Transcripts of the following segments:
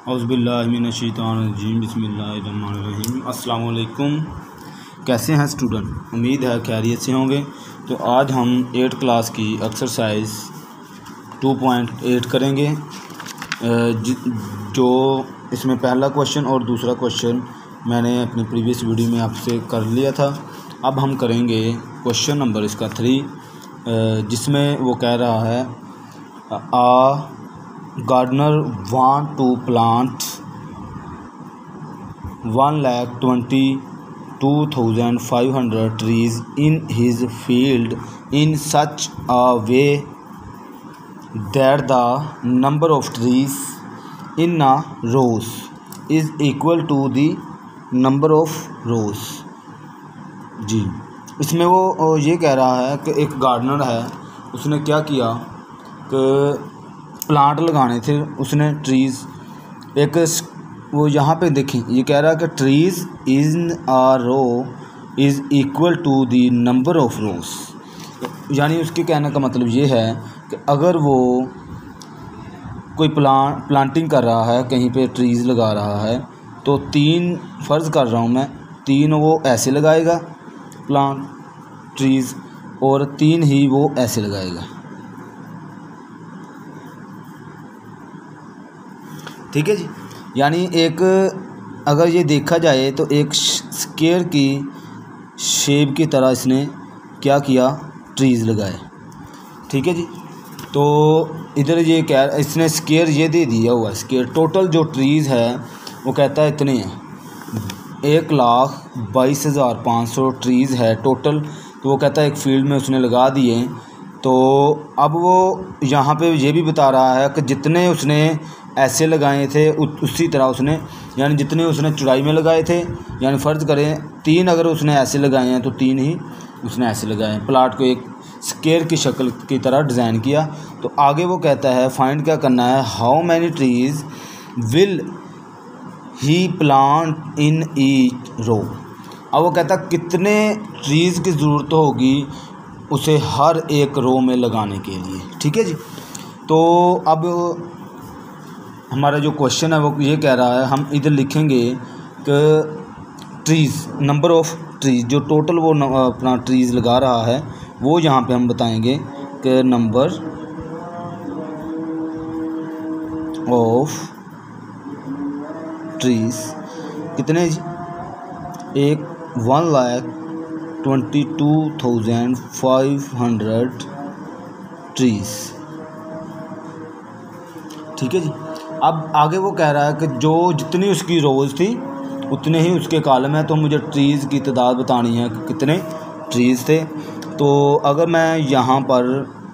औज़ुबिल्लाहिमिनश्शैतानिर्रजीम बिस्मिल्लाहिर्रहमानिर्रहीम। अस्सलाम वालेकुम। कैसे हैं स्टूडेंट? उम्मीद है खैरियत से होंगे। तो आज हम 8 क्लास की एक्सरसाइज 2.8 करेंगे। जो इसमें पहला क्वेश्चन और दूसरा क्वेश्चन मैंने अपनी प्रीवियस वीडियो में आपसे कर लिया था। अब हम करेंगे क्वेश्चन नंबर इसका 3, जिसमें वो कह रहा है gardener want to plant 1,22,500 trees in his field in such a way that the number of trees in a rows is equal to the number of rows। जी, इसमें वो ये कह रहा है कि एक गार्डनर है, उसने क्या किया कि प्लांट लगाने थे उसने, ट्रीज़ एक वो यहाँ पे देखें, ये कह रहा है कि trees in a row is equal to the number of rows. यानी उसके कहने का मतलब ये है कि अगर वो कोई प्लांटिंग कर रहा है, कहीं पे ट्रीज़ लगा रहा है, तो 3 फ़र्ज़ कर रहा हूँ मैं, 3 वो ऐसे लगाएगा प्लांट ट्रीज़ और 3 ही वो ऐसे लगाएगा। ठीक है जी। यानी एक अगर ये देखा जाए तो एक स्क्वायर की शेप की तरह इसने क्या किया, ट्रीज़ लगाए। ठीक है जी। तो इधर ये क्या, इसने स्क्वायर ये दे दिया हुआ है, स्क्वायर टोटल जो ट्रीज़ है वो कहता है इतने हैं, 1,22,500 ट्रीज़ है टोटल। तो वो कहता है एक फील्ड में उसने लगा दिए। तो अब वो यहाँ पे ये भी बता रहा है कि जितने उसने ऐसे लगाए थे उसी तरह उसने, यानी जितने उसने चौड़ाई में लगाए थे, यानी फ़र्ज़ करें 3 अगर उसने ऐसे लगाए हैं तो 3 ही उसने ऐसे लगाए हैं। प्लाट को एक स्क्वायर की शक्ल की तरह डिज़ाइन किया। तो आगे वो कहता है फाइंड क्या करना है, how many trees will he plant in each row. अब वो कहता है कितने ट्रीज़ की ज़रूरत होगी उसे हर एक रो में लगाने के लिए। ठीक है जी। तो अब हमारा जो क्वेश्चन है वो ये कह रहा है, हम इधर लिखेंगे कि ट्रीज़, नंबर ऑफ़ ट्रीज़, जो टोटल वो अपना ट्रीज़ लगा रहा है वो यहाँ पे हम बताएंगे कि नंबर ऑफ़ ट्रीज़ कितने जी, 1,22,500 ट्रीज़। ठीक है जी। अब आगे वो कह रहा है कि जो जितनी उसकी रोज़ थी उतने ही उसके कॉलम है, तो मुझे ट्रीज़ की तादाद बतानी है कि कितने ट्रीज़ थे। तो अगर मैं यहाँ पर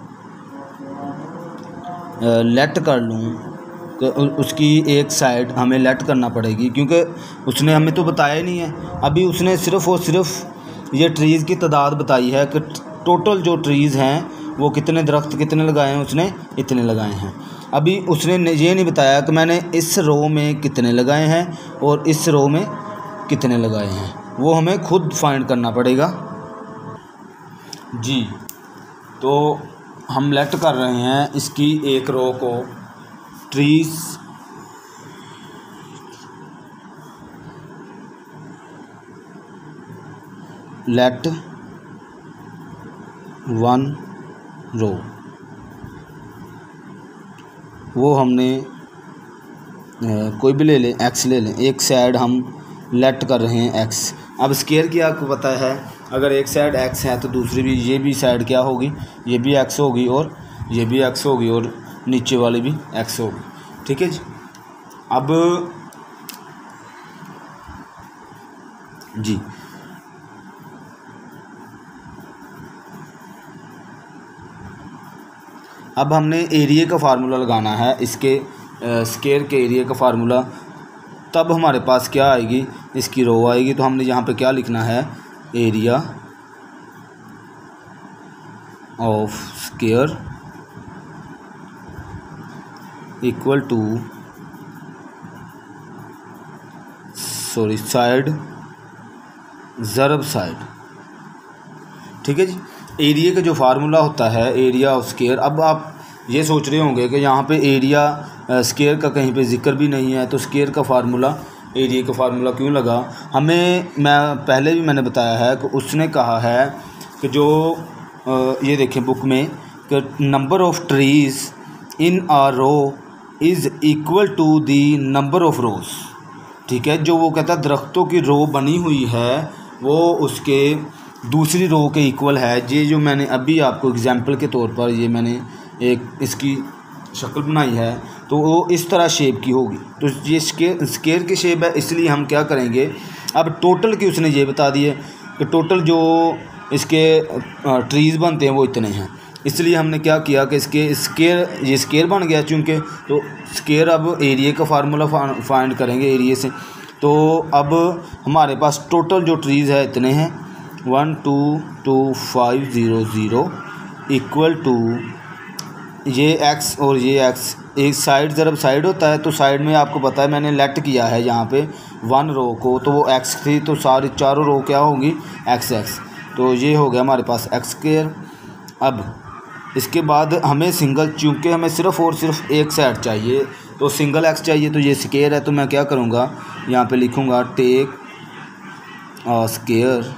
लेट कर लूँ कि उसकी एक साइड हमें लेट करना पड़ेगी, क्योंकि उसने हमें तो बताया ही नहीं है। अभी उसने सिर्फ़ और सिर्फ ये ट्रीज़ की तादाद बताई है कि टोटल जो ट्रीज़ हैं वो कितने दरख्त कितने लगाए हैं, उसने इतने लगाए हैं। अभी उसने ये नहीं बताया कि मैंने इस रो में कितने लगाए हैं और इस रो में कितने लगाए हैं, वो हमें खुद फाइंड करना पड़ेगा जी। तो हम लेट कर रहे हैं इसकी एक रो को, ट्रीज़ लेट 1 रो, वो हमने कोई भी ले लें, एक्स ले लें, एक साइड हम लेट कर रहे हैं एक्स। अब स्क्वायर की आपको पता है, अगर एक साइड एक्स है तो दूसरी भी, ये भी साइड क्या होगी, ये भी एक्स होगी और ये भी एक्स होगी और नीचे वाली भी एक्स होगी। ठीक है जी। अब जी, अब हमने एरिया का फार्मूला लगाना है, इसके स्क्वायर के एरिया का फार्मूला। तब हमारे पास क्या आएगी, इसकी रो आएगी। तो हमने यहाँ पे क्या लिखना है, area of square equal to side ज़रब साइड। ठीक है जी। एरिया का जो फार्मूला होता है, एरिया ऑफ स्क्वायर, अब आप ये सोच रहे होंगे कि यहाँ पे एरिया स्केयर का कहीं पे जिक्र भी नहीं है, तो स्केयर का फार्मूला, एरिया का फार्मूला क्यों लगा हमें। मैं पहले भी मैंने बताया है कि उसने कहा है कि जो ये देखें बुक में कि number of trees in a row is equal to the number of rows. ठीक है, जो वो कहता है दरख्तों की रो बनी हुई है वो उसके दूसरी रो के इक्वल है। ये जो मैंने अभी आपको एग्जांपल के तौर पर ये मैंने एक इसकी शक्ल बनाई है, तो वो इस तरह शेप की होगी। तो ये स्केयर की शेप है, इसलिए हम क्या करेंगे, अब टोटल की उसने ये बता दिए कि टोटल जो इसके ट्रीज़ बनते हैं वो इतने हैं। इसलिए हमने क्या किया कि इसके स्केयर, ये स्केयर बन गया चूँकि, तो स्केयर अब एरिया का फार्मूला फाइंड करेंगे एरिया से। तो अब हमारे पास टोटल जो ट्रीज़ है इतने हैं 1222500 इक्वल टू ये x और ये x, एक साइड ज़रब साइड होता है, तो साइड में आपको पता है मैंने लेट किया है यहाँ पे 1 रो को, तो वो x थी, तो सारी चारों रो क्या होंगी x। तो ये हो गया हमारे पास x स्क्वायर। अब इसके बाद हमें सिंगल, चूँकि हमें सिर्फ़ और सिर्फ एक साइड चाहिए, तो सिंगल x चाहिए, तो ये स्क्वायर है, तो मैं क्या करूँगा यहाँ पे लिखूँगा take square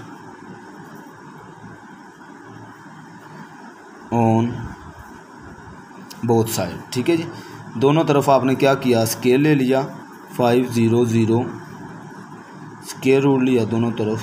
on both side. ठीक है जी, दोनों तरफ आपने क्या किया, स्क्वायर ले लिया 500 स्क्वायर रूट लिया दोनों तरफ,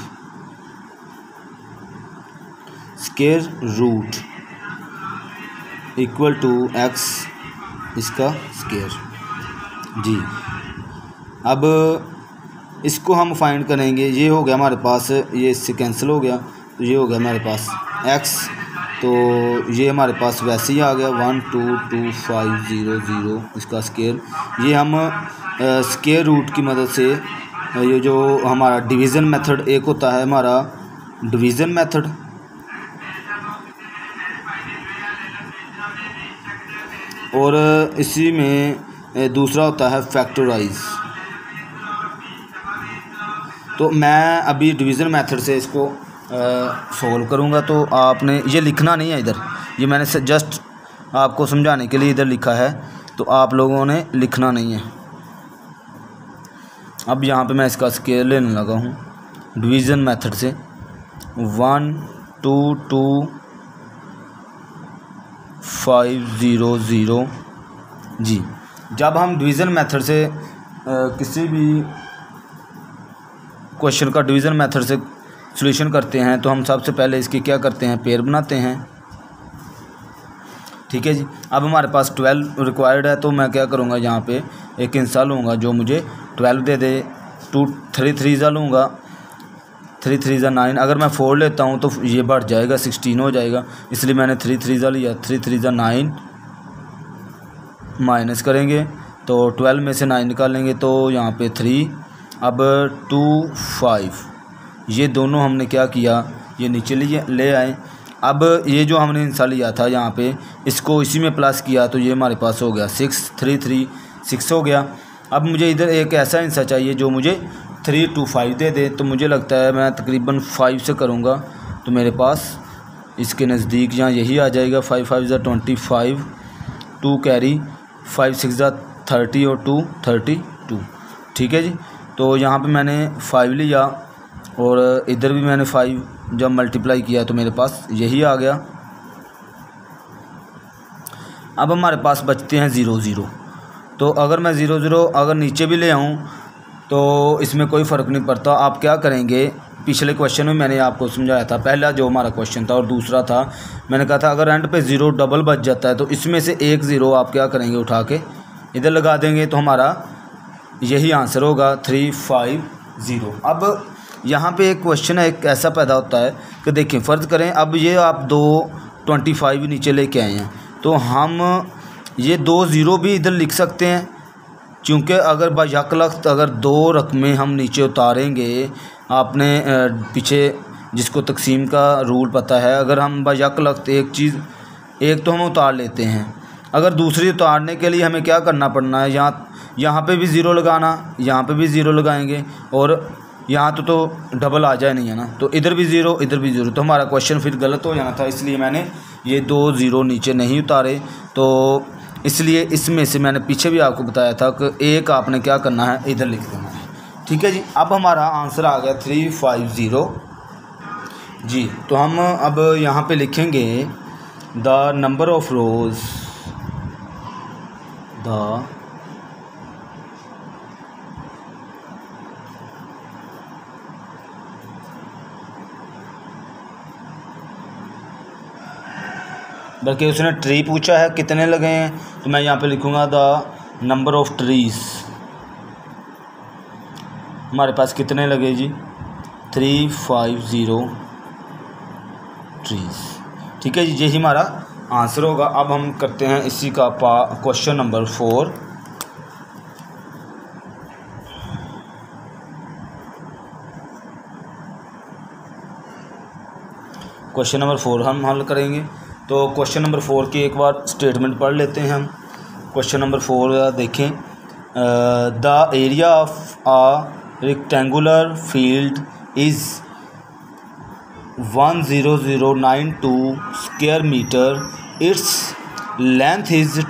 square root equal to x इसका स्क्वायर जी। अब इसको हम फाइंड करेंगे, ये हो गया हमारे पास, ये इससे कैंसिल हो गया, तो ये हो गया हमारे पास x, तो ये हमारे पास वैसे ही आ गया 1222500 इसका स्क्वायर। ये हम स्क्वायर रूट की मदद से, ये जो हमारा डिवीज़न मेथड एक होता है हमारा डिवीज़न मेथड, और इसी में दूसरा होता है फैक्टराइज। तो मैं अभी डिवीज़न मेथड से इसको सॉल्व करूँगा, तो आपने ये लिखना नहीं है इधर, ये मैंने जस्ट आपको समझाने के लिए इधर लिखा है, तो आप लोगों ने लिखना नहीं है। अब यहाँ पे मैं इसका स्केयर लेने लगा हूँ डिवीज़न मेथड से 1222500 जी। जब हम डिवीज़न मेथड से किसी भी क्वेश्चन का डिवीज़न मेथड से सॉल्यूशन करते हैं, तो हम सबसे पहले इसकी क्या करते हैं, पेयर बनाते हैं। ठीक है जी, अब हमारे पास 12 रिक्वायर्ड है, तो मैं क्या करूँगा यहाँ पे एक इंसा लूँगा जो मुझे 12 दे दे, 3 3 लूँगा, 3 3 9। अगर मैं 4 लेता हूँ तो ये बढ़ जाएगा 16 हो जाएगा, इसलिए मैंने 3 3 लिया, 3 3 9 माइनस करेंगे तो 12 में से 9 निकालेंगे तो यहाँ पे 3, अब 2 5, ये दोनों हमने क्या किया, ये नीचे ले आए। अब ये जो हमने इंसा लिया था यहाँ पे, इसको इसी में प्लस किया, तो ये हमारे पास हो गया 6 3 3 6 हो गया। अब मुझे इधर एक ऐसा इंसा चाहिए जो मुझे 3 2 5 दे दे, तो मुझे लगता है मैं तकरीबन 5 से करूँगा, तो मेरे पास इसके नज़दीक यहाँ यही आ जाएगा 5 5 25, 2 कैरी, 5 6 30 और 2 32। ठीक है जी, तो यहाँ पे मैंने 5 लिया और इधर भी मैंने 5 जब मल्टीप्लाई किया तो मेरे पास यही आ गया। अब हमारे पास बचते हैं 0 0, तो अगर मैं 0 0 अगर नीचे भी ले आऊँ तो इसमें कोई फ़र्क नहीं पड़ता। आप क्या करेंगे, पिछले क्वेश्चन में मैंने आपको समझाया था, पहला जो हमारा क्वेश्चन था और दूसरा था मैंने कहा था अगर एंड पे 0 डबल बच जाता है तो इसमें से एक 0 आप क्या करेंगे, उठा के इधर लगा देंगे, तो हमारा यही आंसर होगा 3 5 0। अब यहाँ पे एक क्वेश्चन है, एक ऐसा पैदा होता है कि देखिए फ़र्ज़ करें अब ये आप 225 नीचे लेके आए हैं, तो हम ये 2 0 भी इधर लिख सकते हैं, क्योंकि अगर बायकलख्त अगर 2 रकमें हम नीचे उतारेंगे, आपने पीछे जिसको तकसीम का रूल पता है, अगर हम बायकलख्त एक चीज़ एक तो हम उतार लेते हैं, अगर दूसरी उतारने के लिए हमें क्या करना पड़ना है, यहाँ पे भी 0 लगाना, यहाँ पे भी 0 लगाएंगे और यहाँ तो डबल आ जाए नहीं है ना, तो इधर भी ज़ीरो इधर भी ज़ीरो, तो हमारा क्वेश्चन फिर गलत हो जाना था, इसलिए मैंने ये 2 ज़ीरो नीचे नहीं उतारे। तो इसलिए इसमें से मैंने पीछे भी आपको बताया था कि एक आपने क्या करना है, इधर लिख देना है। ठीक है जी, अब हमारा आंसर आ गया 350 जी। तो हम अब यहाँ पे लिखेंगे द नंबर ऑफ रोज़, बल्कि उसने ट्री पूछा है कितने लगे हैं, तो मैं यहाँ पे लिखूँगा द नंबर ऑफ ट्रीज़। हमारे पास कितने लगे जी, 350 ट्रीज़। ठीक है जी, यही हमारा आंसर होगा। अब हम करते हैं इसी का क्वेश्चन नंबर 4। क्वेश्चन नंबर 4 हम हल करेंगे। तो क्वेश्चन नंबर 4 की एक बार स्टेटमेंट पढ़ लेते हैं हम। क्वेश्चन नंबर 4 देखें, the area of a rectangular field is 10092 square metre, its length is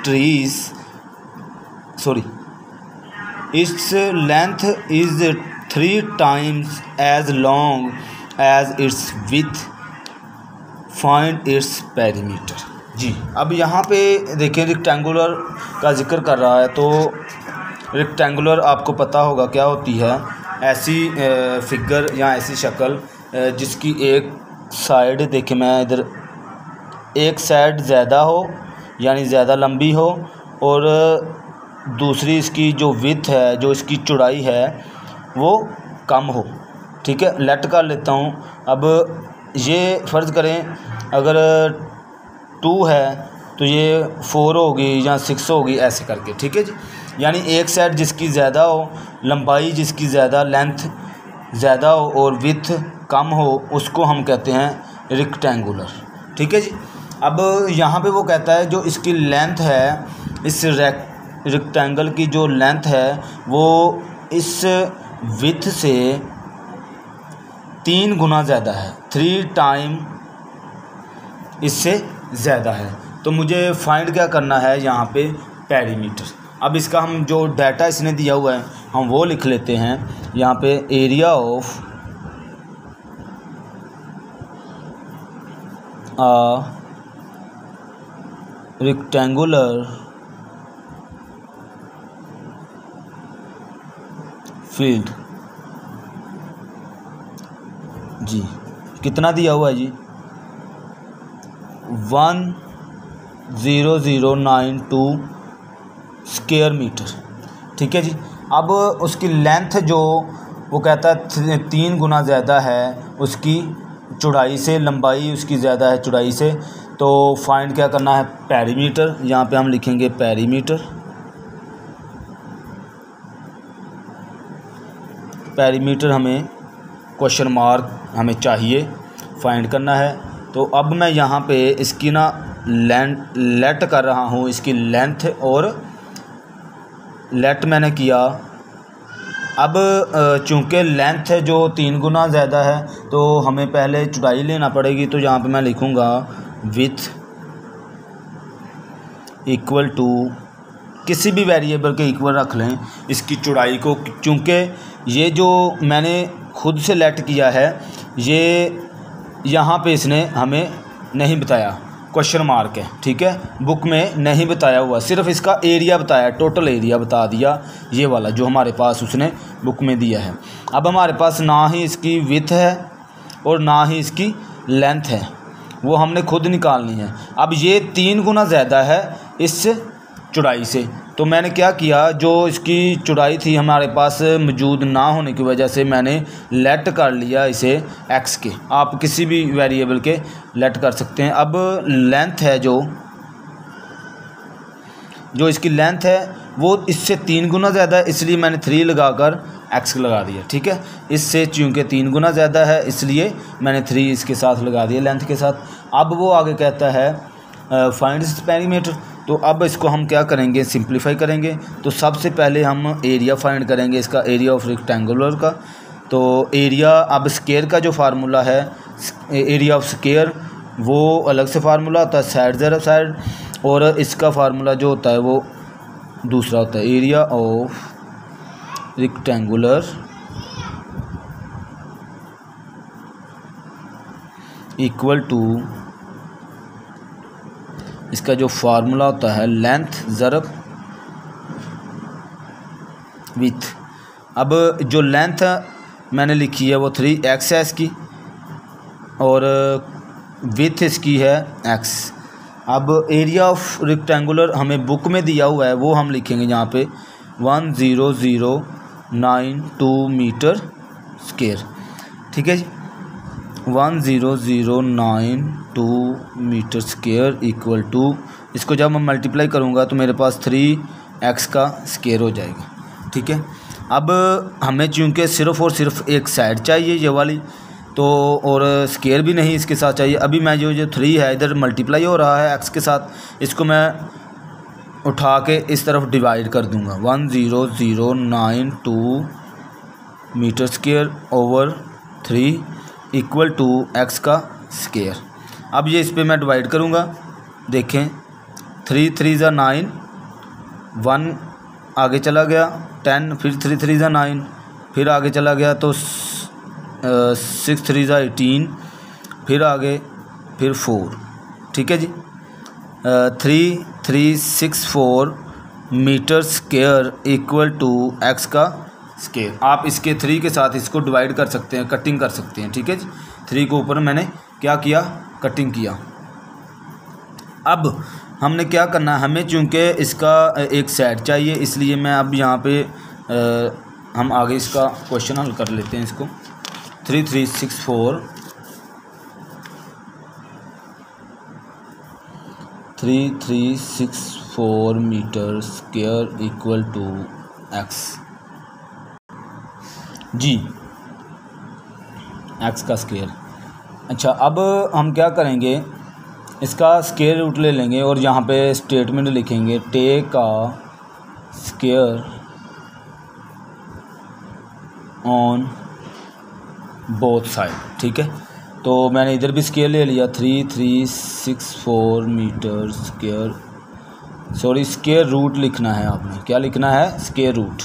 its length is 3 times as long as its width, find its perimeter। जी, अब यहाँ पे देखिए रेक्टेंगुलर का जिक्र कर रहा है, तो रेक्टेंगुलर आपको पता होगा क्या होती है, ऐसी फिगर या ऐसी शक्ल जिसकी एक साइड, देखिए मैं इधर, एक साइड ज़्यादा हो यानी ज़्यादा लंबी हो, और दूसरी इसकी जो विड्थ है, जो इसकी चौड़ाई है, वो कम हो। ठीक है, लेट कर लेता हूँ। अब ये फ़र्ज़ करें अगर 2 है तो ये 4 होगी या 6 होगी, ऐसे करके। ठीक है जी, यानी एक साइड जिसकी ज़्यादा हो, लंबाई जिसकी ज़्यादा, लेंथ ज़्यादा हो और विड्थ कम हो, उसको हम कहते हैं रेक्टेंगुलर। ठीक है जी, अब यहाँ पे वो कहता है जो इसकी लेंथ है, इस रेक्टेंगल की जो लेंथ है वो इस विड्थ से 3 गुना ज़्यादा है, 3 टाइम इससे ज़्यादा है। तो मुझे फाइंड क्या करना है यहाँ पे, पेरीमीटर। अब इसका हम जो डाटा इसने दिया हुआ है हम वो लिख लेते हैं यहाँ पे, area of a rectangular field जी, कितना दिया हुआ है जी, 10092 स्क्वायर मीटर। ठीक है जी, अब उसकी लेंथ जो वो कहता है 3 गुना ज़्यादा है उसकी चौड़ाई से, लंबाई उसकी ज़्यादा है चौड़ाई से। तो फाइंड क्या करना है, पेरीमीटर। यहाँ पे हम लिखेंगे पेरीमीटर। पेरीमीटर हमें क्वेश्चन मार्क हमें चाहिए, फाइंड करना है। तो अब मैं यहाँ पे इसकी ना लेट कर रहा हूँ, इसकी लेंथ, और लेट मैंने किया। अब चूँकि लेंथ है जो 3 गुना ज़्यादा है तो हमें पहले चौड़ाई लेना पड़ेगी। तो यहाँ पे मैं लिखूँगा विथ इक्वल टू, किसी भी वेरिएबल के इक्वल रख लें इसकी चौड़ाई को, क्योंकि ये जो मैंने खुद से लेट किया है ये यहाँ पे इसने हमें नहीं बताया, क्वेश्चन मार्क है। ठीक है, बुक में नहीं बताया हुआ, सिर्फ इसका एरिया बताया, टोटल एरिया बता दिया, ये वाला जो हमारे पास उसने बुक में दिया है। अब हमारे पास ना ही इसकी विड्थ है और ना ही इसकी लेंथ है, वो हमने खुद निकालनी है। अब ये 3 गुना ज़्यादा है इस चौड़ाई से, तो मैंने क्या किया, जो इसकी चौड़ाई थी हमारे पास मौजूद ना होने की वजह से मैंने लेट कर लिया इसे x के। आप किसी भी वेरिएबल के लेट कर सकते हैं। अब लेंथ है जो इसकी लेंथ है वो इससे 3 गुना ज़्यादा है, इसलिए मैंने 3 लगाकर x लगा दिया। ठीक है, इससे चूँकि 3 गुना ज़्यादा है इसलिए मैंने 3 इसके साथ लगा दिया, लेंथ के साथ। अब वो आगे कहता है फाइंड इट्स पेरीमीटर। तो अब इसको हम क्या करेंगे, सिंप्लीफाई करेंगे। तो सबसे पहले हम एरिया फाइंड करेंगे, इसका एरिया ऑफ रेक्टेंगुलर का। तो एरिया, अब स्केयर का जो फार्मूला है, एरिया ऑफ स्केयर, वो अलग से फार्मूला होता है, साइड ज़रा साइड, और इसका फार्मूला जो होता है वो दूसरा होता है, area of rectangular equal to, इसका जो फार्मूला होता है लेंथ ज़रब विथ। अब जो लेंथ मैंने लिखी है वो 3x है इसकी, और विथ इसकी है x। अब एरिया ऑफ रेक्टेंगुलर हमें बुक में दिया हुआ है, वो हम लिखेंगे यहाँ पे 10092 मीटर स्क्वायर। ठीक है जी, 10092 मीटर स्क्वायर इक्वल टू, इसको जब मैं मल्टीप्लाई करूँगा तो मेरे पास 3x का स्क्वायर हो जाएगा। ठीक है, अब हमें चूँकि सिर्फ़ और सिर्फ एक साइड चाहिए ये वाली, तो और स्क्वायर भी नहीं इसके साथ चाहिए। अभी मैं जो 3 है इधर मल्टीप्लाई हो रहा है x के साथ, इसको मैं उठा के इस तरफ डिवाइड कर दूंगा, 10092 metre square over 3 equal to x का स्क्वायर। अब ये इस पर मैं डिवाइड करूँगा, देखें 3 3 ज़ा 9, 1 आगे चला गया 10, फिर 3 3 ज़ा 9, फिर आगे चला गया तो 6 3 ज़ा 18, फिर आगे फिर 4। ठीक है जी, 3364 metre square equal to x का स्क्वायर। आप इसके 3 के साथ इसको डिवाइड कर सकते हैं, कटिंग कर सकते हैं। ठीक है जी, 3 के ऊपर मैंने क्या किया, कटिंग किया। अब हमने क्या करना है, हमें चूँकि इसका एक साइड चाहिए, इसलिए मैं अब यहाँ पे हम आगे इसका क्वेश्चन हल कर लेते हैं। इसको 3364 metre square equal to x जी, x का स्क्वायर। अच्छा, अब हम क्या करेंगे, इसका स्क्वायर रूट ले लेंगे और यहाँ पे स्टेटमेंट लिखेंगे take a square on both side. ठीक है, तो मैंने इधर भी स्क्वायर ले लिया, 3364 metre square, sorry square root लिखना है आपने, क्या लिखना है, स्क्वायर रूट।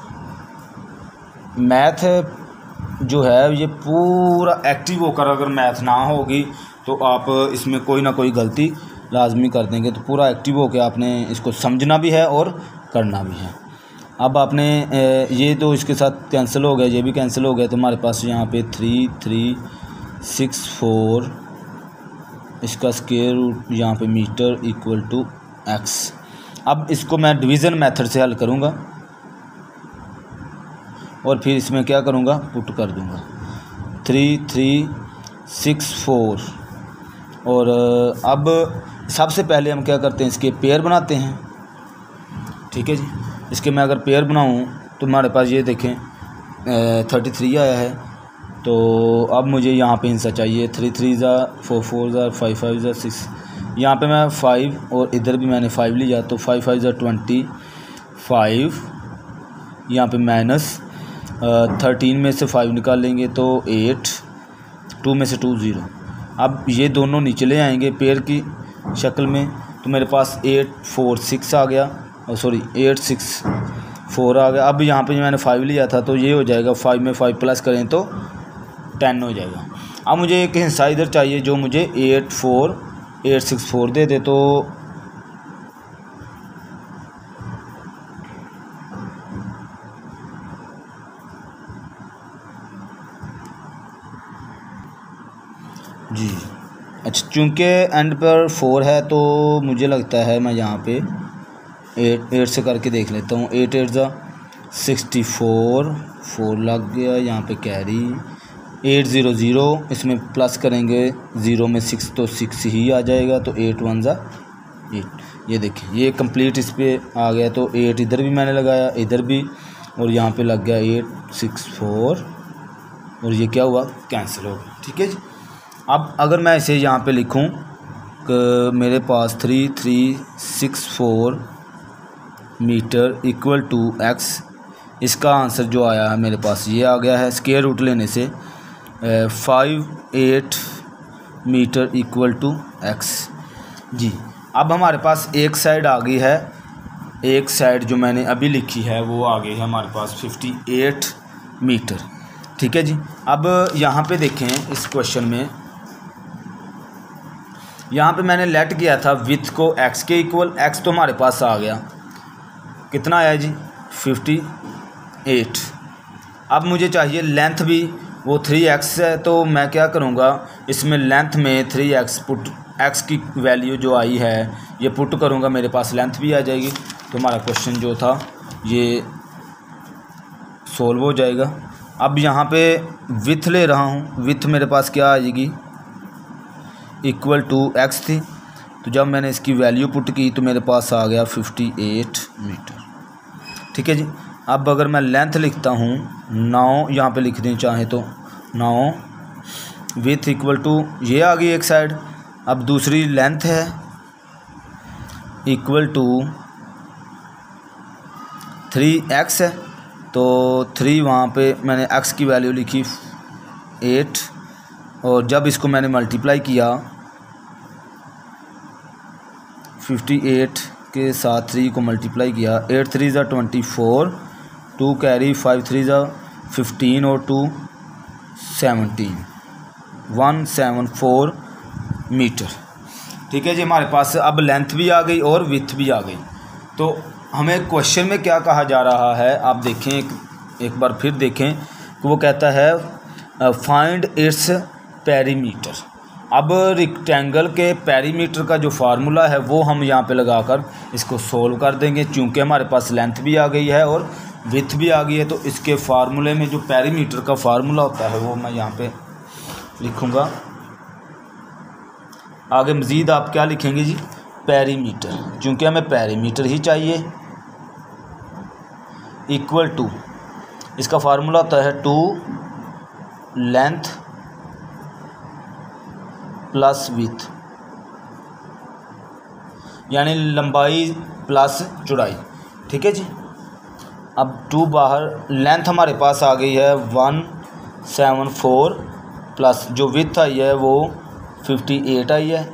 मैथ जो है ये पूरा एक्टिव होकर अगर मैथ ना होगी तो आप इसमें कोई ना कोई गलती लाजमी कर देंगे, तो पूरा एक्टिव होकर आपने इसको समझना भी है और करना भी है। अब आपने ये तो इसके साथ कैंसिल हो गया, ये भी कैंसिल हो गया, तो हमारे पास यहाँ पे 3364 इसका स्क्वायर रूट यहाँ पे मीटर इक्वल टू x। अब इसको मैं डिवीज़न मेथड से हल करूँगा और फिर इसमें क्या करूँगा, पुट कर दूँगा 3364। और अब सबसे पहले हम क्या करते हैं, इसके पेयर बनाते हैं। ठीक है जी, इसके मैं अगर पेयर बनाऊँ तो हमारे पास ये देखें 33 आया है, तो अब मुझे यहाँ पे हिस्सा चाहिए, 3 3 ज़ा 4 4 ज़ा 5 5 ज़ा 6, यहाँ पे मैं 5 और इधर भी मैंने 5 लिया, तो 5 5 ज़ा 25, यहाँ पे माइनस 13 में से 5 निकाल लेंगे तो 8, 2 में से 2 0। अब ये दोनों नीचे ले आएंगे पेयर की शक्ल में, तो मेरे पास 8 4 6 आ गया, सॉरी 8 6 4 आ गया। अब यहाँ पे मैंने 5 लिया था तो ये हो जाएगा, 5 में 5 प्लस करें तो 10 हो जाएगा। अब मुझे एक हिस्सा इधर चाहिए जो मुझे 864 दे दे, तो जी अच्छा, चूँकि एंड पर 4 है तो मुझे लगता है मैं यहाँ पे 8 से करके देख लेता हूँ। 8 8 ज़ा 64, 4 लग गया, यहाँ पे कैरी 800, इसमें प्लस करेंगे 0 में 6 तो 6 ही आ जाएगा, तो 8 1 ज़ा 8। ये देखिए ये कंप्लीट इस पर आ गया, तो 8 इधर भी मैंने लगाया, इधर भी, और यहाँ पे लग गया 864, और ये क्या हुआ, कैंसिल हो गया। ठीक है जी, अब अगर मैं इसे यहाँ पे लिखूँ कि मेरे पास 3364 मीटर इक्वल टू x इसका आंसर जो आया है मेरे पास ये आ गया है। स्क्वायर रूट लेने से 58 मीटर इक्वल टू x। जी, अब हमारे पास एक साइड आ गई है, एक साइड जो मैंने अभी लिखी है वो आ गई है हमारे पास 58 मीटर। ठीक है जी। अब यहाँ पे देखें इस क्वेश्चन में, यहाँ पे मैंने लेट किया था विथ को x के इक्वल, x तो हमारे पास आ गया, कितना आया जी 58। अब मुझे चाहिए लेंथ भी, वो 3x है, तो मैं क्या करूँगा इसमें लेंथ में 3x पुट, x की वैल्यू जो आई है ये पुट करूँगा, मेरे पास लेंथ भी आ जाएगी। तो हमारा क्वेश्चन जो था ये सोल्व हो जाएगा। अब यहाँ पे विथ ले रहा हूँ, विथ मेरे पास क्या आ जाएगी इक्वल टू x थी, तो जब मैंने इसकी वैल्यू पुट की तो मेरे पास आ गया 58 मीटर। ठीक है जी। अब अगर मैं लेंथ लिखता हूँ 9, यहाँ पे लिख दें चाहे तो 9 विथ इक्वल टू, ये आ गई एक साइड। अब दूसरी लेंथ है इक्वल टू 3x है, तो 3 वहाँ पे मैंने x की वैल्यू लिखी 8, और जब इसको मैंने मल्टीप्लाई किया 58 के साथ 3 को मल्टीप्लाई किया, 8 3 ज़ा 24, 2 कैरी 5 3 ज़ा 15 और 2 17, 174 मीटर। ठीक है जी। हमारे पास अब लेंथ भी आ गई और विथ भी आ गई। तो हमें क्वेश्चन में क्या कहा जा रहा है आप देखें, एक बार फिर देखें कि वो कहता है फाइंड इट्स पेरीमीटर। अब रेक्टेंगल के पेरीमीटर का जो फार्मूला है वो हम यहाँ पे लगाकर इसको सोल्व कर देंगे। चूँकि हमारे पास लेंथ भी आ गई है और विथ भी आ गई है, तो इसके फार्मूले में जो पेरीमीटर का फार्मूला होता है वो मैं यहाँ पे लिखूँगा। आगे मज़ीद आप क्या लिखेंगे जी, पेरीमीटर, चूँकि हमें पेरीमीटर ही चाहिए, इक्वल टू, इसका फार्मूला होता है 2 लेंथ प्लस विथ, यानी लंबाई प्लस चौड़ाई। ठीक है जी। अब 2 बाहर, लेंथ हमारे पास आ गई है 174 प्लस जो विथ आई है वो 58 आई है।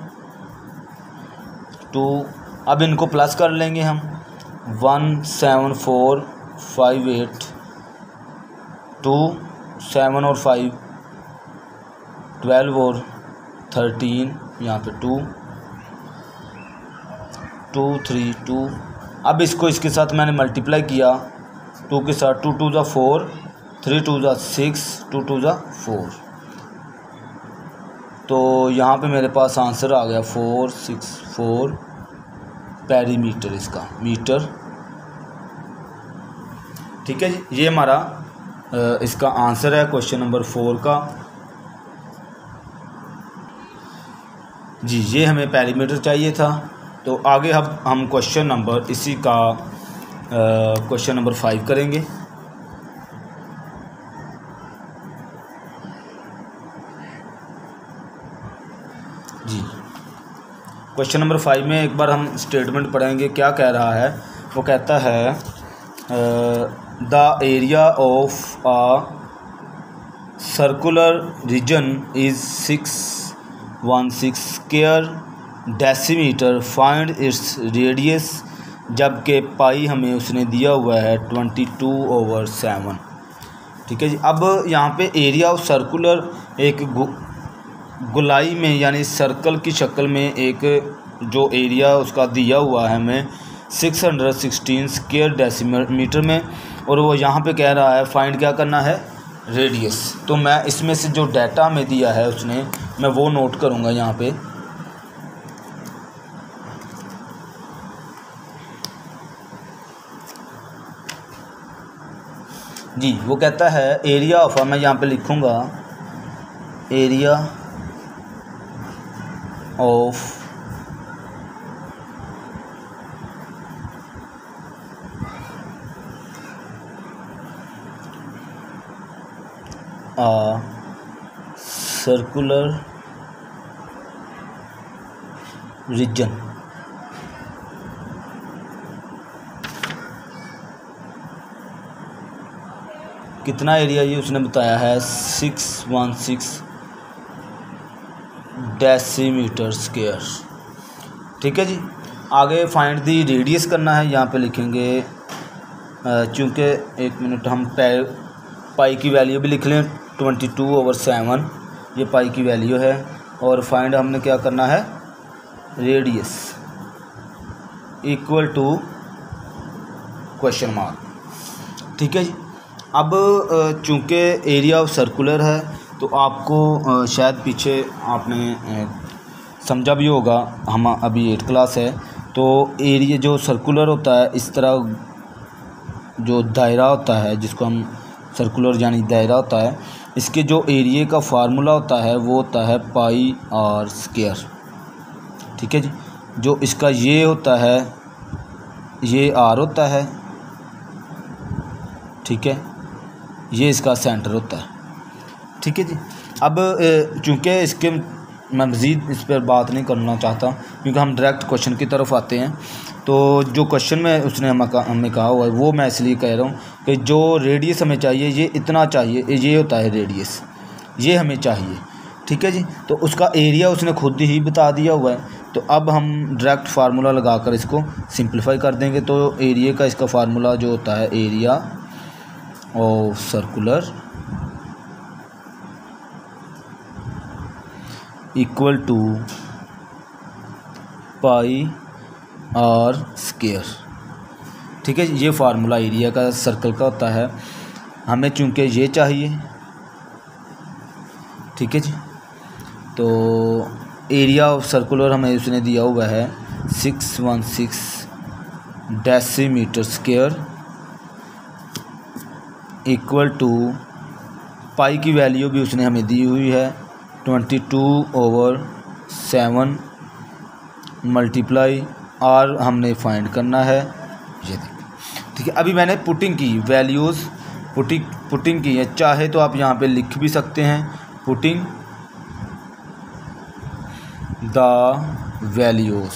2, अब इनको प्लस कर लेंगे हम, 174 58, 2 7 और 5 12 और 13, यहाँ पे 2 2 3 2। अब इसको इसके साथ मैंने मल्टीप्लाई किया 2 के साथ, 2 2 ज़ा 4, 3 2 ज़ा 6, 2 2 ज़ा 4, तो यहाँ पे मेरे पास आंसर आ गया 464 पेरीमीटर, इसका मीटर। ठीक है जी। ये हमारा इसका आंसर है क्वेश्चन नंबर 4 का। जी, ये हमें पेरीमीटर चाहिए था। तो आगे अब हम क्वेश्चन नंबर इसी का क्वेश्चन नंबर 5 करेंगे। जी, क्वेश्चन नंबर 5 में एक बार हम स्टेटमेंट पढ़ेंगे। क्या कह रहा है, वो कहता है the area of a circular region is 616 square decimetre, find its radius, जबकि पाई हमें उसने दिया हुआ है 22/7। ठीक है जी। अब यहाँ पे एरिया ऑफ सर्कुलर, एक गोलाई में यानी सर्कल की शक्ल में एक जो एरिया उसका दिया हुआ है हमें 616 स्क्वायर डेसीमीटर में, और वो यहाँ पे कह रहा है फाइंड क्या करना है, रेडियस। तो मैं इसमें से जो डाटा में दिया है उसने, मैं वो नोट करूँगा यहाँ पे। जी, वो कहता है एरिया ऑफ, मैं यहाँ पे लिखूँगा area of a circular region कितना एरिया ये उसने बताया है 616 डेसीमीटर स्क्वायर। ठीक है जी। आगे फाइंड दी रेडियस करना है। यहाँ पे लिखेंगे चूँकि 1 मिनट हम पाई की वैल्यू भी लिख लें 22/7 ये पाई की वैल्यू है। और फाइंड हमने क्या करना है radius equal to question mark. ठीक है जी। अब चूँकि एरिया ऑफ सर्कुलर है तो आपको शायद पीछे आपने समझा भी होगा, हम अभी 8th क्लास है तो एरिया जो सर्कुलर होता है इस तरह जो दायरा होता है जिसको हम सर्कुलर यानी दायरा होता है, इसके जो एरिया का फार्मूला होता है वो होता है पाई आर स्क्वायर। ठीक है जी। जो इसका ये होता है ये आर होता है। ठीक है, ये इसका सेंटर होता है। ठीक है जी। अब चूँकि इसके मैं मज़ीद इस पर बात नहीं करना चाहता क्योंकि हम डायरेक्ट क्वेश्चन की तरफ आते हैं। तो जो क्वेश्चन में उसने हमें कहा हुआ है वो मैं इसलिए कह रहा हूँ कि जो रेडियस हमें चाहिए ये इतना चाहिए, ये होता है रेडियस, ये हमें चाहिए। ठीक है जी। तो उसका एरिया उसने खुद ही बता दिया हुआ है। तो अब हम डायरेक्ट फार्मूला लगाकर इसको सिंप्लीफाई कर देंगे। तो एरिया का इसका फार्मूला जो होता है area of circular equal to pi r square. ठीक है, ये फार्मूला एरिया का सर्कल का होता है। हमें चूँकि ये चाहिए। ठीक है जी। तो एरिया ऑफ सर्कुलर हमें उसने दिया हुआ है 616 decimetre square equal to pi की वैल्यू भी उसने हमें दी हुई है 22/7 मल्टीप्लाई आर हमने फाइंड करना है। ये देखिए। ठीक है, अभी मैंने पुटिंग की वैल्यूज़ पुटिंग की है। चाहे तो आप यहाँ पे लिख भी सकते हैं पुटिंग द वैल्यूज़।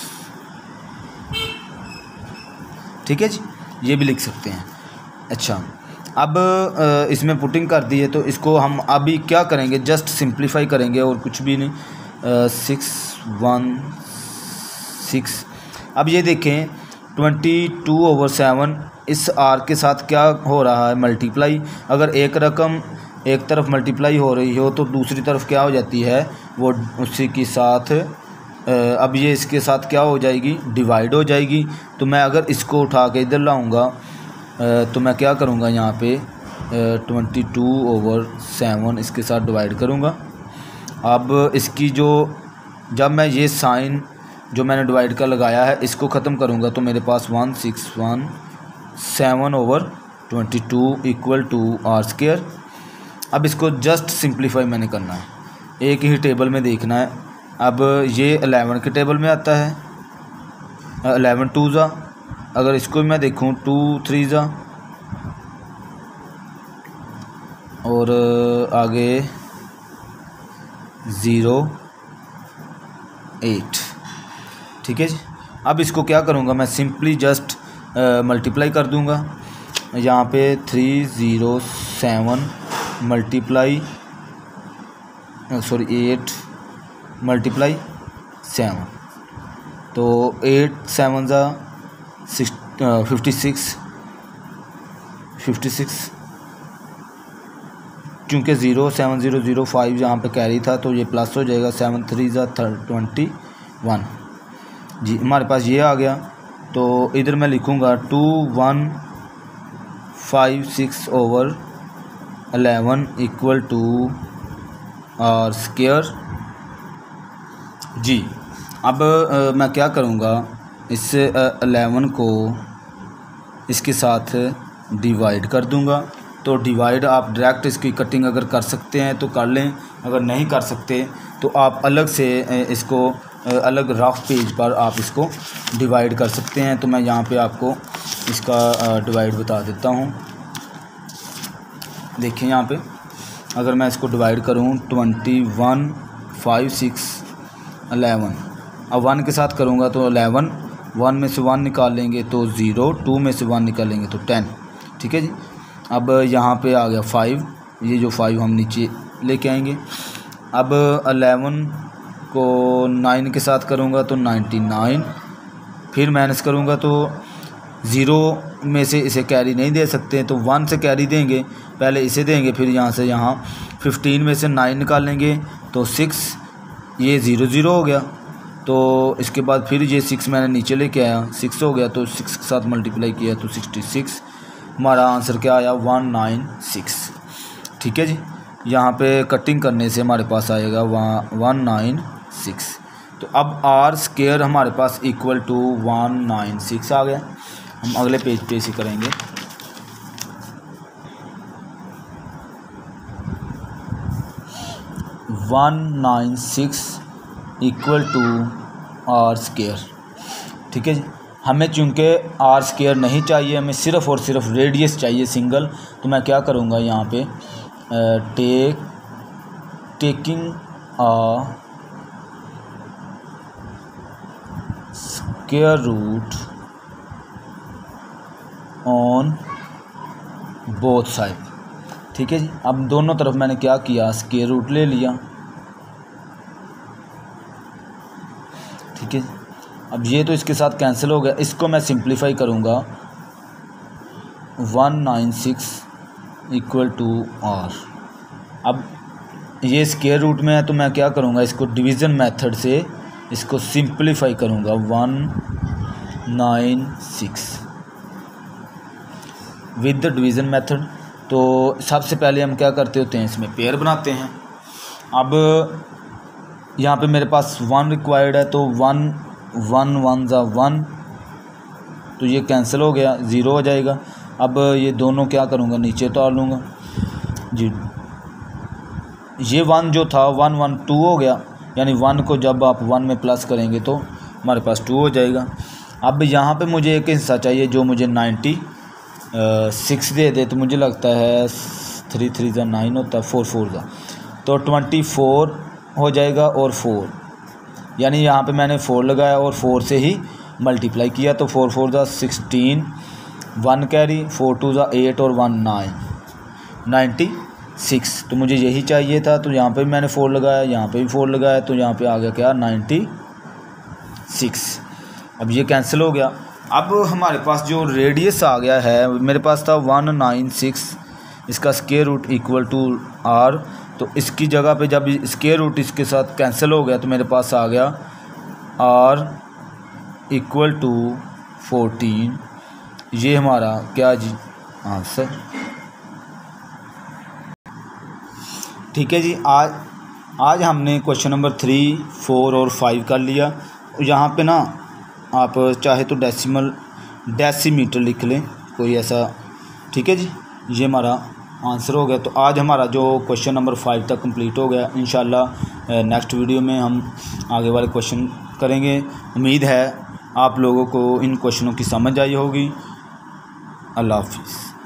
ठीक है जी, ये भी लिख सकते हैं। अच्छा, अब इसमें पुटिंग कर दी है तो इसको हम अभी क्या करेंगे जस्ट सिंप्लीफाई करेंगे और कुछ भी नहीं। 616 अब ये देखें 22/7 इस आर के साथ क्या हो रहा है मल्टीप्लाई। अगर एक रकम एक तरफ मल्टीप्लाई हो रही हो तो दूसरी तरफ क्या हो जाती है वो उसी के साथ अब ये इसके साथ क्या हो जाएगी डिवाइड हो जाएगी। तो मैं अगर इसको उठा के इधर लाऊंगा तो मैं क्या करूँगा यहाँ पे 22/7 इसके साथ डिवाइड करूँगा। अब इसकी जो जब मैं ये साइन जो मैंने डिवाइड का लगाया है इसको ख़त्म करूँगा तो मेरे पास 1617/22 इक्वल टू आर स्क्वायर। अब इसको जस्ट सिंप्लीफाई मैंने करना है, एक ही टेबल में देखना है। अब ये 11 के टेबल में आता है 11 2 ज़ा, अगर इसको मैं देखूँ 2 3 ज़ा और आगे 0 8। ठीक है जी। अब इसको क्या करूँगा मैं सिंपली जस्ट मल्टीप्लाई कर दूँगा। यहाँ पे 307 मल्टीप्लाई 8 मल्टीप्लाई 7 तो 8 7 ज़ा 56 चूँकि 07005 यहाँ पे कैरी था तो ये प्लस हो जाएगा 7 3 ज़ा 21 जी हमारे पास ये आ गया। तो इधर मैं लिखूँगा 2156/11 इक्वल टू आर स्क्वायर जी। अब मैं क्या करूँगा इस 11 को इसके साथ डिवाइड कर दूँगा। तो डिवाइड आप डायरेक्ट इसकी कटिंग अगर कर सकते हैं तो कर लें, अगर नहीं कर सकते तो आप अलग से इसको अलग रफ पेज पर आप इसको डिवाइड कर सकते हैं। तो मैं यहाँ पे आपको इसका डिवाइड बता देता हूँ। देखिए यहाँ पे अगर मैं इसको डिवाइड करूँ 21 5 6 11 अब 1 के साथ करूँगा तो 11 1 में से 1 निकाल लेंगे तो 0 2 में से 1 निकालेंगे तो 10। ठीक है जी। अब यहाँ पे आ गया 5, ये जो 5 हम नीचे लेके आएंगे। अब 11 को 9 के साथ करूँगा तो 99, फिर माइनस करूँगा तो 0 में से इसे कैरी नहीं दे सकते, तो 1 से कैरी देंगे, पहले इसे देंगे, फिर यहाँ से यहाँ 15 में से 9 निकालेंगे तो 6, ये 0 0 हो गया। तो इसके बाद फिर ये 6 मैंने नीचे लेके आया, 6 हो गया, तो 6 के साथ मल्टीप्लाई किया तो 66। हमारा आंसर क्या आया? 196। ठीक है जी, यहाँ पे कटिंग करने से हमारे पास आएगा 196। तो अब आर स्क्वायर हमारे पास इक्वल टू 196 आ गया। हम अगले पेज पे इसे करेंगे। (196) इक्वल टू आर स्क्वायर। ठीक है जी, हमें चूँकि आर स्क्वायर नहीं चाहिए, हमें सिर्फ़ और सिर्फ रेडियस चाहिए सिंगल, तो मैं क्या करूँगा यहाँ पे taking a square root on both side। ठीक है जी, अब दोनों तरफ मैंने क्या किया, स्क्वायर रूट ले लिया। ठीक है, अब ये तो इसके साथ कैंसिल हो गया, इसको मैं सिंप्लीफाई करूँगा 196 इक्वल टू आर। अब ये स्क्वायर रूट में है तो मैं क्या करूँगा, इसको डिवीज़न मेथड से इसको सिंप्लीफाई करूँगा 196 विद द डिवीज़न मेथड। तो सबसे पहले हम क्या करते होते हैं, इसमें पेयर बनाते हैं। अब यहाँ पे मेरे पास 1 रिक्वायर्ड है, तो 1 1 1 ज़ा 1, तो ये कैंसिल हो गया, 0 हो जाएगा। अब ये दोनों क्या करूँगा, नीचे उतार लूँगा जी। ये 1 जो था 1 1 2 हो गया, यानी 1 को जब आप 1 में प्लस करेंगे तो हमारे पास 2 हो जाएगा। अब यहाँ पे मुझे एक हिस्सा चाहिए जो मुझे 96 दे दे, तो मुझे लगता है 3 3 ज़ा 9 होता है, 4 4 ज़ा, तो 24 हो जाएगा और 4, यानी यहाँ पे मैंने 4 लगाया और 4 से ही मल्टीप्लाई किया, तो 4 4 ज़ा 16, 1 कैरी, 4 2 ज़ा 8 और 1 9, 96। तो मुझे यही चाहिए था, तो यहाँ पे भी मैंने 4 लगाया, यहाँ पे भी 4 लगाया, तो यहाँ पे आ गया क्या, 96। अब ये कैंसिल हो गया। अब हमारे पास जो रेडियस आ गया है, मेरे पास था 196, इसका square root equal to r, तो इसकी जगह पे जब स्क्वायर रूट इसके साथ कैंसिल हो गया तो मेरे पास आ गया आर इक्वल टू 14। ये हमारा क्या जी आंसर। ठीक है जी, आज हमने क्वेश्चन नंबर 3, 4 और 5 कर लिया। यहाँ पे ना आप चाहे तो डेसीमीटर लिख लें, कोई ऐसा। ठीक है जी, ये हमारा आंसर हो गया। तो आज हमारा जो क्वेश्चन नंबर 5 तक कंप्लीट हो गया। इंशाल्लाह नेक्स्ट वीडियो में हम आगे वाले क्वेश्चन करेंगे। उम्मीद है आप लोगों को इन क्वेश्चनों की समझ आई होगी। अल्लाह हाफिज़।